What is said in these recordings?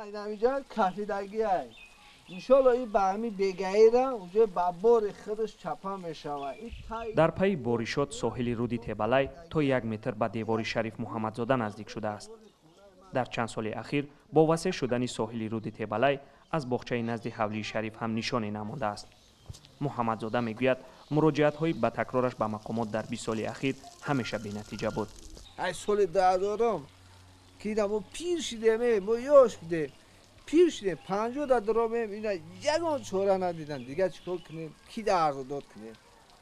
اینجا کافیدگی است. انشالله این به همین بگیره اونجا با بار خودش چپا میشود. در پی بارشات ساحل رود تبلای تا 1 متر به دیوار شریف محمدزاده نزدیک شده است. در چند سال اخیر با وسیع شدن ساحل رود تبلای از باغچه نزد حولی شریف هم نشانی نمانده است. محمدزاده میگوید مراجعت های به تکرارش به مقامات در 20 سال اخیر همیشه بی نتیجه بود. از سال 2000 که ما پیر شدیم ما یاش بودیم پیر شدیم 50 درام اینا یگان چوره ندیدن دیگه چیکار کنیم کی در عرض داد کنیم.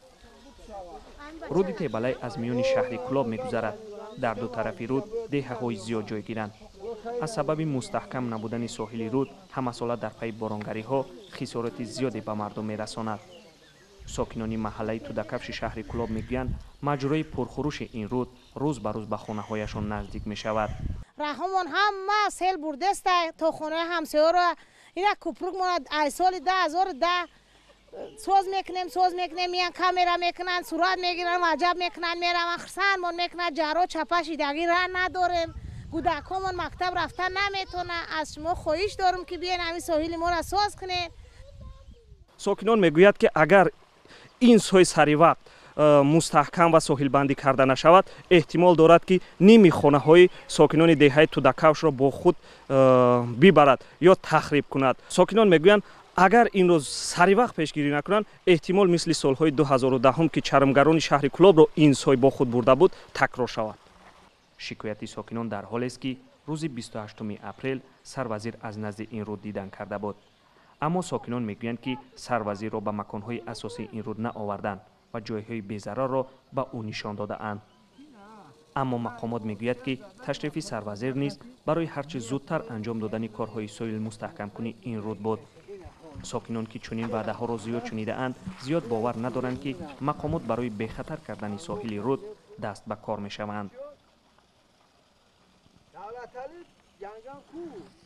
رود تبلای از میان شهر کلاب میگذرد. در دو طرف رود دهه‌های زیاد جای گیرند. از سبب مستحکم نبودن ساحل رود همه ساله در پی بارانگری ها خسارات زیادی به مردم میرساند. ساکنان محله تودکفش شهر کلاب میگویند ماجرای پرخروش این رود روز به روز به خانه هایشان نزدیک می شود. رحمان همه سیل برده است تا خانه همسایه را اینا کوپرک ما سال 2010 سوز میکنیم میان کامera میکنن صورت میگیرن وجب میکنن میرن خرسان میکنن جارو چپا شیدگی را نداریم کودکامون مکتب رفتن نمیتونه. از شما خواهش دارم که بیاین همین ساحل ما را ساز کنین. ساکنان میگوید که اگر این سوی سری وقت مستحکم و ساحل بندی کرده نشود احتمال دارد که نیمی خانه های ساکنان دهه تودکفش را با خود ببرد یا تخریب کند. ساکنان میگویند اگر این روز سری وقت پیشگیری نکنند احتمال مثل سالهای 2010 که چرمگران شهر کلاب را این سوی با خود برده بود تکرار شود. شکایت ساکنان در حالی است که روز 28 اپریل سروزیر از نزد این رود دیدن کرده بود. اما ساکنان میگویند که سروزیر را به مکانهای اساسی این رود نآوردند و جایهای بی‌ضرر را به او نشان داده اند. اما مقامات میگوید که تشریف سروزیر نیز برای هرچه زودتر انجام دادن کارهای ساحل مستحکم کنی این رود بود. ساکنان که چنین وعده ها را زیاد شنیده اند زیاد باور ندارند که مقامات برای بخطر کردن ساحل رود دست به کار می شوند.